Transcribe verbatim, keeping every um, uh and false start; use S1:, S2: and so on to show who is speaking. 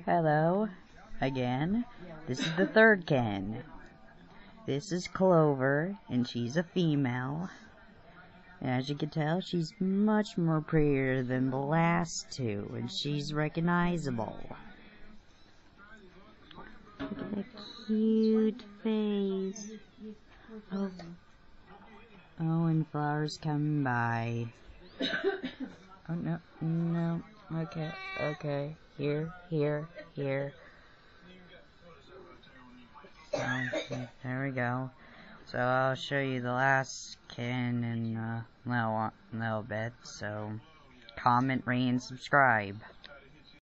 S1: Hello, again. This is the third kitten. This is Clover, and she's a female. And as you can tell, she's much more prettier than the last two, and she's recognizable. Look at that cute face. Oh, oh and flowers coming by. Oh, no, no, okay, okay, here, here, here. Okay, there we go. So I'll show you the last kitten in a little, little bit, so comment, rate, and subscribe.